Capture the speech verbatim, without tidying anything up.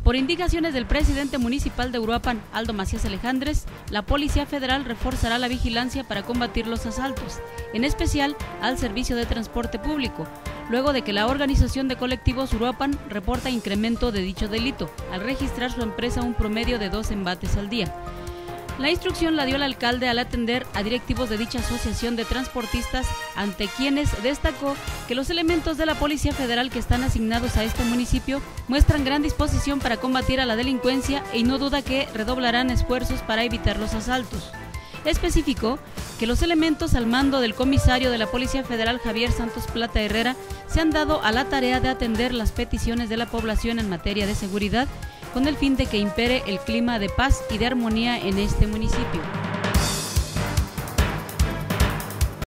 Por indicaciones del presidente municipal de Uruapan, Aldo Macías Alejandres, la Policía Federal reforzará la vigilancia para combatir los asaltos, en especial al servicio de transporte público, luego de que la organización de colectivos Uruapan reporta incremento de dicho delito, al registrar su empresa un promedio de dos embates al día. La instrucción la dio el alcalde al atender a directivos de dicha asociación de transportistas, ante quienes destacó que los elementos de la Policía Federal que están asignados a este municipio muestran gran disposición para combatir a la delincuencia y no duda que redoblarán esfuerzos para evitar los asaltos. Especificó que los elementos al mando del comisario de la Policía Federal Javier Santos Plata Herrera se han dado a la tarea de atender las peticiones de la población en materia de seguridad, con el fin de que impere el clima de paz y de armonía en este municipio.